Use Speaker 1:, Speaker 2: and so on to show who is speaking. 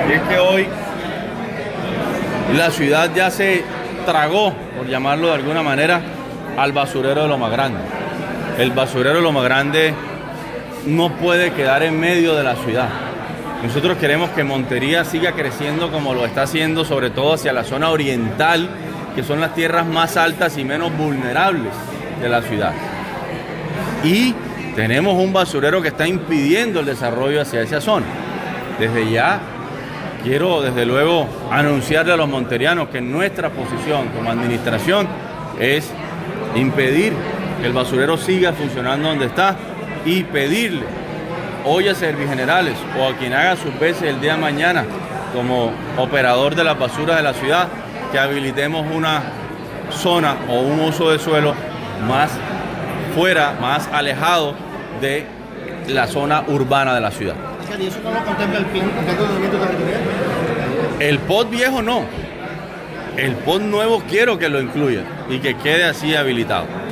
Speaker 1: Y es que hoy la ciudad ya se tragó, por llamarlo de alguna manera, al basurero de Loma Grande. El basurero de Loma Grande no puede quedar en medio de la ciudad. Nosotros queremos que Montería siga creciendo como lo está haciendo, sobre todo hacia la zona oriental, que son las tierras más altas y menos vulnerables de la ciudad. Y tenemos un basurero que está impidiendo el desarrollo hacia esa zona. Desde ya quiero, desde luego, anunciarle a los monterianos que nuestra posición como administración es impedir que el basurero siga funcionando donde está y pedirle hoy a Servigenerales o a quien haga sus veces el día de mañana como operador de las basuras de la ciudad que habilitemos una zona o un uso de suelo más fuera, más alejado de la zona urbana de la ciudad.
Speaker 2: ¿Y eso no lo contempla el plan de ordenamiento territorial?
Speaker 1: El POT viejo no. El POT nuevo quiero que lo incluya y que quede así habilitado.